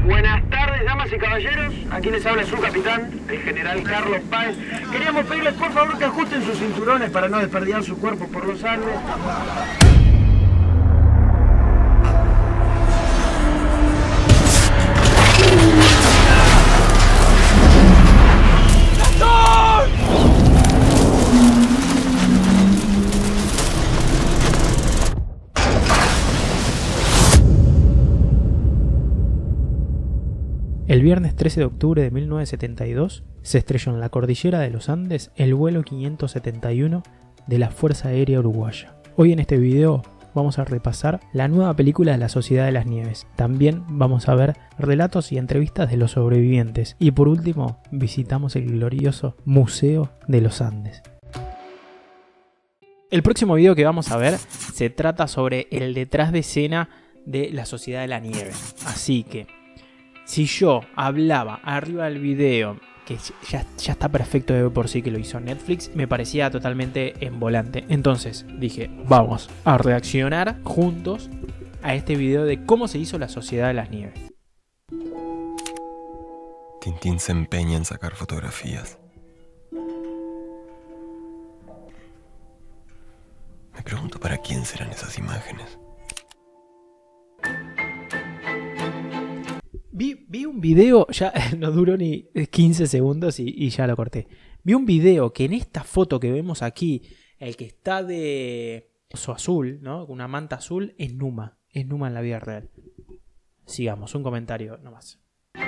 Buenas tardes, damas y caballeros. Aquí les habla su capitán, el general Carlos Páez. Queríamos pedirles por favor que ajusten sus cinturones para no desperdigar su cuerpo por los Andes. El viernes 13 de octubre de 1972 se estrelló en la cordillera de los Andes el vuelo 571 de la Fuerza Aérea Uruguaya. Hoy en este video vamos a repasar la nueva película de la Sociedad de las Nieves. También vamos a ver relatos y entrevistas de los sobrevivientes. Y por último, visitamos el glorioso Museo de los Andes. El próximo video que vamos a ver se trata sobre el detrás de escena de la Sociedad de la Nieve. Así que si yo hablaba arriba del video, que ya está perfecto de por sí que lo hizo Netflix, me parecía totalmente envolante. Entonces dije, vamos a reaccionar juntos a este video de cómo se hizo la Sociedad de las Nieves. Tintín se empeña en sacar fotografías. Me pregunto para quién serán esas imágenes. Vi un video, ya no duró ni 15 segundos y ya lo corté. Vi un video que en esta foto que vemos aquí, el que está de oso azul, ¿no? Con una manta azul, es Numa. Es Numa en la vida real. Sigamos, un comentario nomás.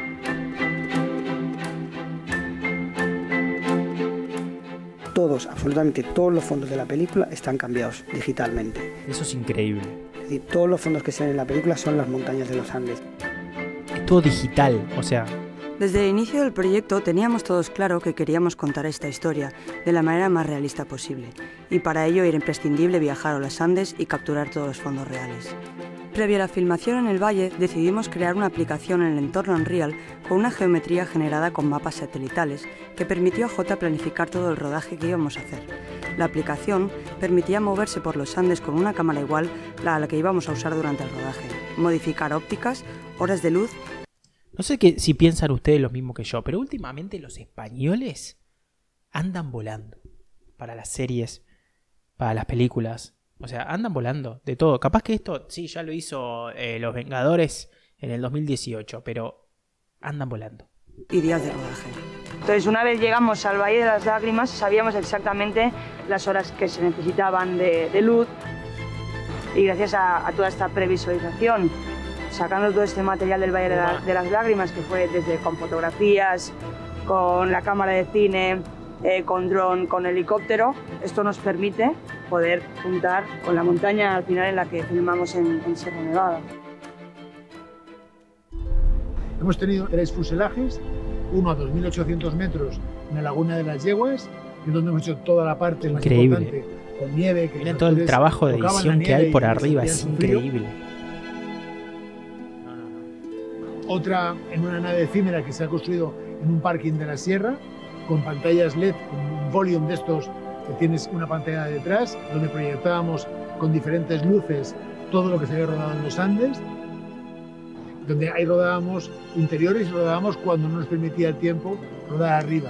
Todos, absolutamente todos los fondos de la película están cambiados digitalmente. Eso es increíble. Es decir, todos los fondos que se ven en la película son las montañas de los Andes. Todo digital, o sea. Desde el inicio del proyecto teníamos todos claro que queríamos contar esta historia de la manera más realista posible, y para ello era imprescindible viajar a los Andes y capturar todos los fondos reales. Previa a la filmación en el valle, decidimos crear una aplicación en el entorno Unreal con una geometría generada con mapas satelitales que permitió a Jota planificar todo el rodaje que íbamos a hacer. La aplicación permitía moverse por los Andes con una cámara igual a la que íbamos a usar durante el rodaje, modificar ópticas, horas de luz. No sé si piensan ustedes lo mismo que yo, pero últimamente los españoles andan volando para las series, para las películas. O sea, andan volando de todo. Capaz que esto, sí, ya lo hizo Los Vengadores en el 2018, pero andan volando. Y días de rodaje. Entonces, una vez llegamos al Valle de las Lágrimas, sabíamos exactamente las horas que se necesitaban de luz, y gracias a toda esta previsualización, sacando todo este material del Valle de las Lágrimas, que fue desde con fotografías, con la cámara de cine, con dron, con helicóptero, esto nos permite poder juntar con la montaña al final en la que filmamos en Sierra Nevada. Hemos tenido 3 fuselajes, uno a 2.800 metros en la Laguna de las Yeguas, en donde hemos hecho toda la parte más importante con nieve. Que miren todo el trabajo de edición que hay por arriba, es increíble. Otra en una nave efímera que se ha construido en un parking de la sierra, con pantallas LED, con un volume de estos que tienes una pantalla detrás, donde proyectábamos con diferentes luces todo lo que se había rodado en los Andes, donde ahí rodábamos interiores y rodábamos cuando no nos permitía el tiempo rodar arriba.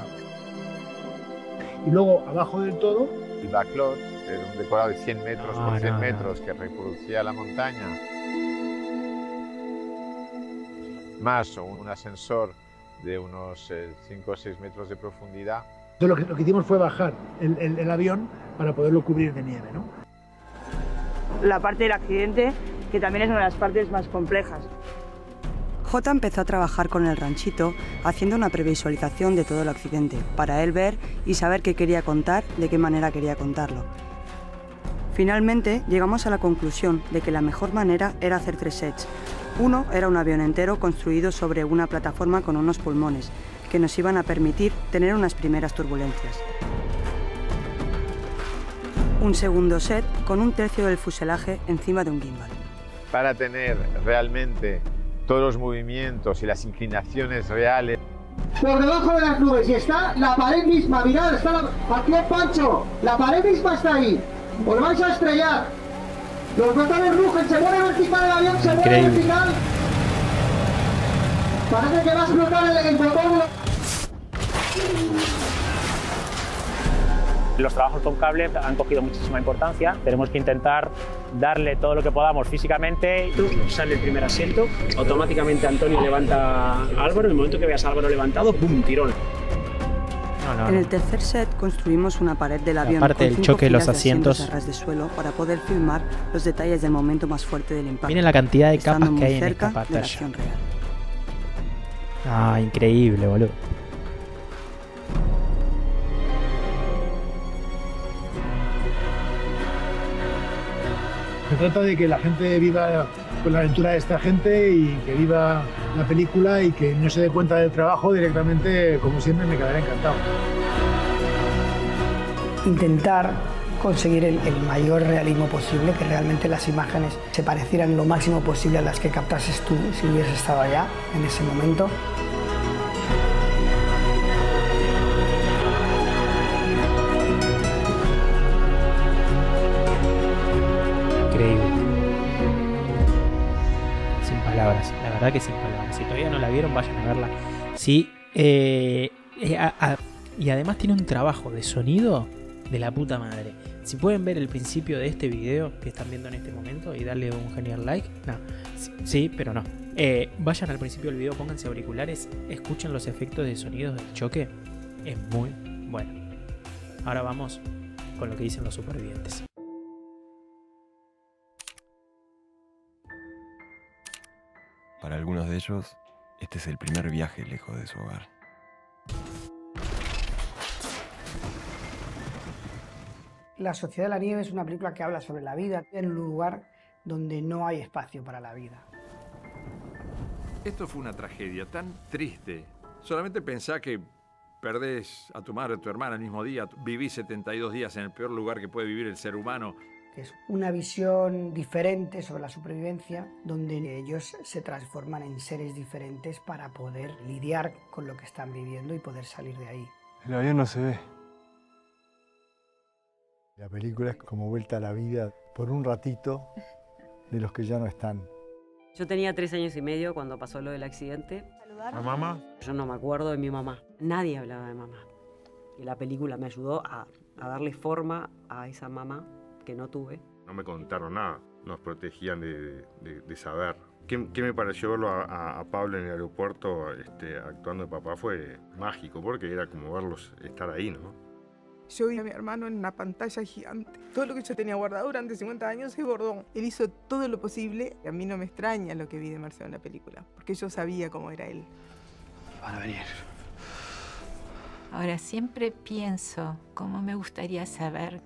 Y luego, abajo del todo, el backlot era un decorado de 100 metros por 100 metros que reproducía la montaña, más un ascensor de unos 5 o 6 metros de profundidad. Entonces lo que hicimos fue bajar el avión para poderlo cubrir de nieve, ¿no? La parte del accidente, que también es una de las partes más complejas. Jota empezó a trabajar con el ranchito haciendo una previsualización de todo el accidente, para él ver y saber qué quería contar, de qué manera quería contarlo. Finalmente llegamos a la conclusión de que la mejor manera era hacer 3 sets. Uno era un avión entero construido sobre una plataforma con unos pulmones, que nos iban a permitir tener unas primeras turbulencias. Un segundo set con un tercio del fuselaje encima de un gimbal. Para tener realmente todos los movimientos y las inclinaciones reales. Por debajo de las nubes, y está la pared misma, mirad, está aquí el Pancho, la pared misma está ahí, os vais a estrellar. Los motores rugen, se mueve vertical el avión, se mueve vertical. Parece que va a explotar el botón. Los trabajos con cable han cogido muchísima importancia. Tenemos que intentar darle todo lo que podamos físicamente. Tú sale el primer asiento, automáticamente Antonio levanta a Álvaro. En el momento que veas a Álvaro levantado, ¡pum!, tirón. En el tercer set construimos una pared del avión Aparte con del 5 choque de los filas asientos. a ras de suelo para poder filmar los detalles del momento más fuerte del impacto. Miren la cantidad de capas estando que muy hay en esta cerca de la pantalla. acción real. Ah, increíble, boludo. Se trata de que la gente viva con la aventura de esta gente y que viva la película y que no se dé cuenta del trabajo directamente, como siempre, me quedaré encantado. Intentar conseguir el mayor realismo posible, que realmente las imágenes se parecieran lo máximo posible a las que captases tú si hubieras estado allá en ese momento. Increíble. Sin palabras, la verdad que sin palabras. Si todavía no la vieron, vayan a verla. Sí, y además tiene un trabajo de sonido de la puta madre. Si pueden ver el principio de este video que están viendo en este momento y darle un genial like, no, sí, pero no. Vayan al principio del video, pónganse auriculares, escuchen los efectos de sonidos del choque. Es muy bueno. Ahora vamos con lo que dicen los supervivientes. Para algunos de ellos, este es el primer viaje lejos de su hogar. La Sociedad de la Nieve es una película que habla sobre la vida en un lugar donde no hay espacio para la vida. Esto fue una tragedia tan triste. Solamente pensá que perdés a tu madre o a tu hermana el mismo día, vivís 72 días en el peor lugar que puede vivir el ser humano. Es una visión diferente sobre la supervivencia, donde ellos se transforman en seres diferentes para poder lidiar con lo que están viviendo y poder salir de ahí. El avión no se ve. La película es como vuelta a la vida por un ratito de los que ya no están. Yo tenía 3 años y medio cuando pasó lo del accidente. ¿A mamá? Yo no me acuerdo de mi mamá. Nadie hablaba de mamá. Y la película me ayudó a darle forma a esa mamá que no tuve. No me contaron nada, nos protegían de saber. ¿Qué me pareció verlo a Pablo en el aeropuerto actuando de papá? Fue mágico, porque era como verlos estar ahí, ¿no? Yo vi a mi hermano en una pantalla gigante. Todo lo que yo tenía guardado durante 50 años se bordó. Él hizo todo lo posible. A mí no me extraña lo que vi de Marcelo en la película, porque yo sabía cómo era él. Van a venir. Ahora siempre pienso cómo me gustaría saber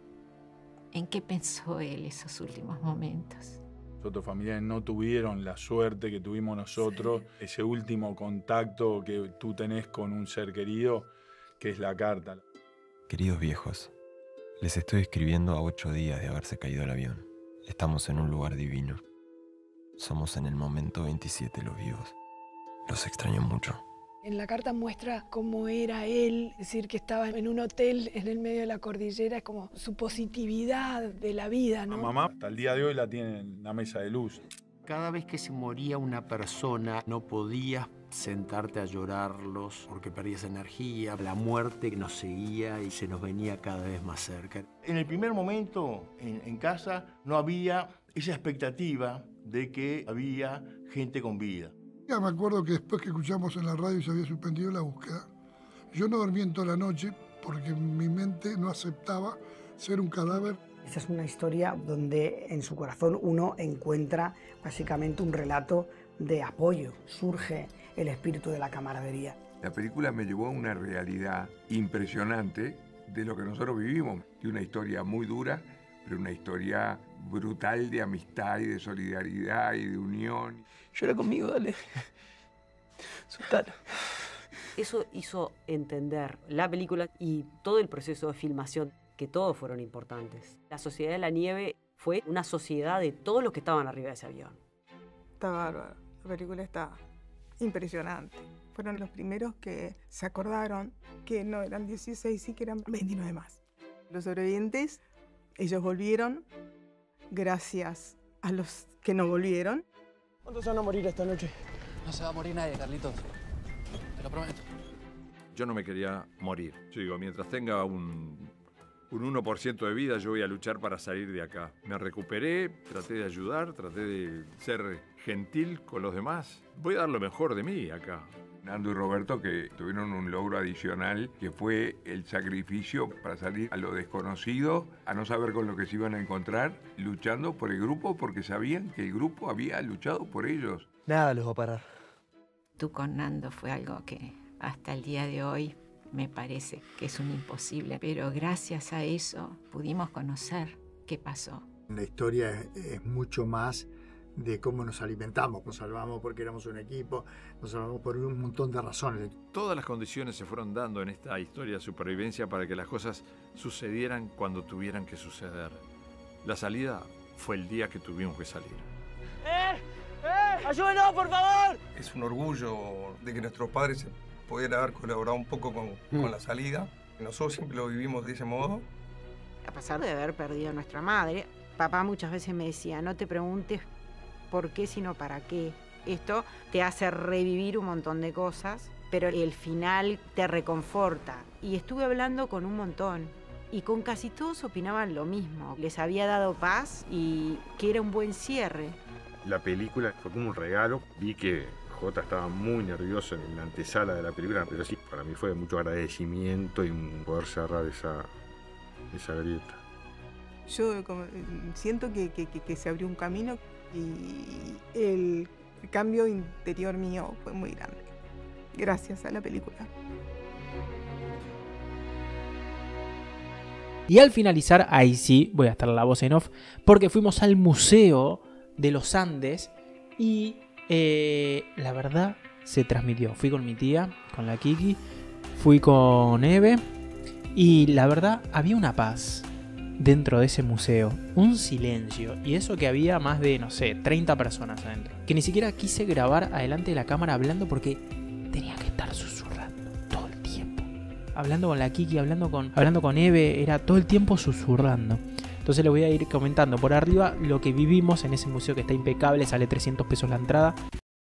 en qué pensó él esos últimos momentos. Otros familiares no tuvieron la suerte que tuvimos nosotros, sí. Ese último contacto que tú tenés con un ser querido, que es la carta. Queridos viejos, les estoy escribiendo a 8 días de haberse caído el avión. Estamos en un lugar divino. Somos en el momento 27 los vivos. Los extraño mucho. En la carta muestra cómo era él, es decir, que estaba en un hotel en el medio de la cordillera, como su positividad de la vida, ¿no? La mamá hasta el día de hoy la tiene en la mesa de luz. Cada vez que se moría una persona, no podías sentarte a llorarlos porque perdías energía. La muerte nos seguía y se nos venía cada vez más cerca. En el primer momento, en casa, no había esa expectativa de que había gente con vida. Ya me acuerdo que después que escuchamos en la radio se había suspendido la búsqueda, yo no dormí en toda la noche porque mi mente no aceptaba ser un cadáver. Esta es una historia donde en su corazón uno encuentra básicamente un relato de apoyo. Surge el espíritu de la camaradería. La película me llevó a una realidad impresionante de lo que nosotros vivimos. De una historia muy dura, pero una historia brutal de amistad y de solidaridad y de unión. Llora conmigo, dale. Sultana. Eso hizo entender la película y todo el proceso de filmación, que todos fueron importantes. La Sociedad de la Nieve fue una sociedad de todos los que estaban arriba de ese avión. Está bárbaro. La película está impresionante. Fueron los primeros que se acordaron que no eran 16 y que eran 29 más. Los sobrevivientes, ellos volvieron gracias a los que no volvieron. ¿Cuántos van a morir esta noche? No se va a morir nadie, Carlitos. Te lo prometo. Yo no me quería morir. Yo digo, mientras tenga un 1% de vida, yo voy a luchar para salir de acá. Me recuperé, traté de ayudar, traté de ser gentil con los demás. Voy a dar lo mejor de mí acá. Nando y Roberto, que tuvieron un logro adicional, que fue el sacrificio para salir a lo desconocido, a no saber con lo que se iban a encontrar, luchando por el grupo, porque sabían que el grupo había luchado por ellos. Nada los va a parar. Tú con Nando fue algo que hasta el día de hoy me parece que es un imposible, pero gracias a eso pudimos conocer qué pasó. La historia es mucho más de cómo nos alimentamos. Nos salvamos porque éramos un equipo, nos salvamos por un montón de razones. Todas las condiciones se fueron dando en esta historia de supervivencia para que las cosas sucedieran cuando tuvieran que suceder. La salida fue el día que tuvimos que salir. ¡Ayúdenos, por favor! Es un orgullo de que nuestros padres pudieran haber colaborado un poco con la salida. Nosotros siempre lo vivimos de ese modo. A pesar de haber perdido a nuestra madre, papá muchas veces me decía, no te preguntes por qué, sino para qué. Esto te hace revivir un montón de cosas, pero el final te reconforta. Y estuve hablando con un montón, y con casi todos opinaban lo mismo. Les había dado paz y que era un buen cierre. La película fue como un regalo. Vi que Jota estaba muy nervioso en la antesala de la película, pero sí, para mí fue de mucho agradecimiento y poder cerrar esa grieta. Yo siento que se abrió un camino y el cambio interior mío fue muy grande, gracias a la película. Y al finalizar, ahí sí, voy a estar la voz en off, porque fuimos al Museo de los Andes y la verdad se transmitió. Fui con mi tía, con la Kiki, fui con Eve y la verdad había una paz dentro de ese museo, un silencio, y eso que había más de, no sé, 30 personas adentro, que ni siquiera quise grabar adelante de la cámara hablando porque tenía que estar susurrando todo el tiempo, hablando con la Kiki, hablando con Eve, era todo el tiempo susurrando. Entonces les voy a ir comentando por arriba lo que vivimos en ese museo que está impecable, sale 300 pesos la entrada.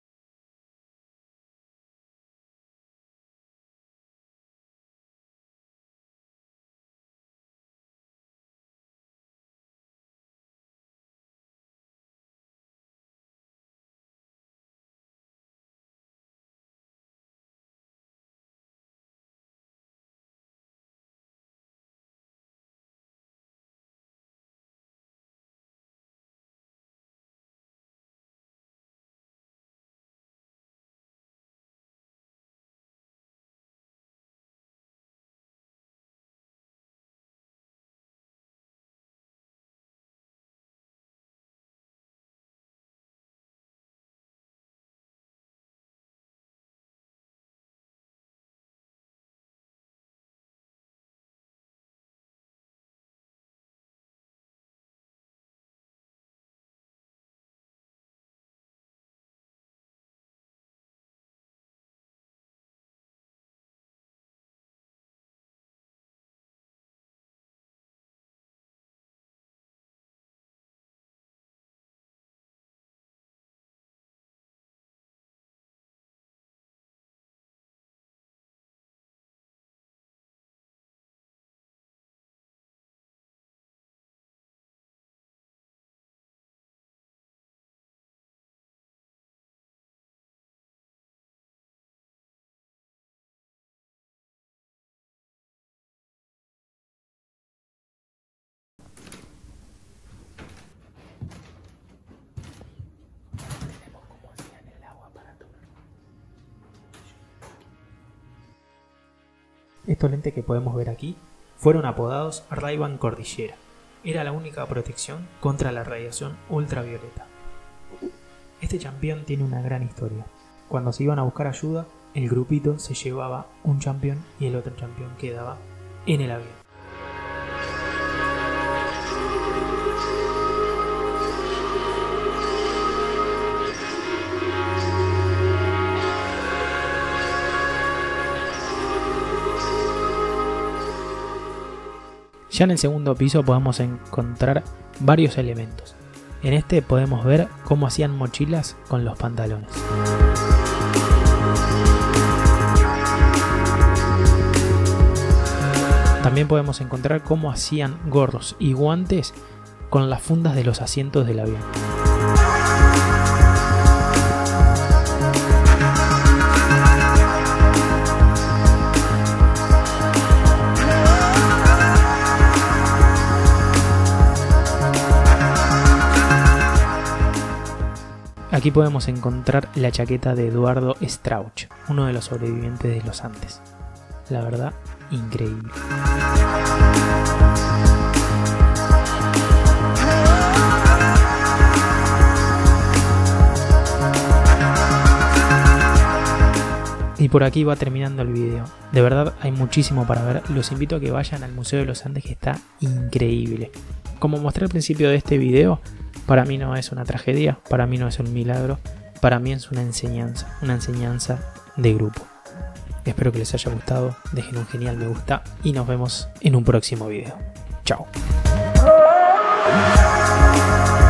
Estos lentes que podemos ver aquí fueron apodados Ray-Ban Cordillera. Era la única protección contra la radiación ultravioleta. Este campeón tiene una gran historia. Cuando se iban a buscar ayuda, el grupito se llevaba un campeón y el otro campeón quedaba en el avión. Ya en el segundo piso podemos encontrar varios elementos. En este podemos ver cómo hacían mochilas con los pantalones. También podemos encontrar cómo hacían gorros y guantes con las fundas de los asientos del avión. Aquí podemos encontrar la chaqueta de Eduardo Strauch, uno de los sobrevivientes de los Andes. La verdad, increíble. Y por aquí va terminando el video. De verdad hay muchísimo para ver. Los invito a que vayan al Museo de los Andes, que está increíble. Como mostré al principio de este video, para mí no es una tragedia, para mí no es un milagro, para mí es una enseñanza de grupo. Espero que les haya gustado, dejen un genial me gusta y nos vemos en un próximo video. Chao.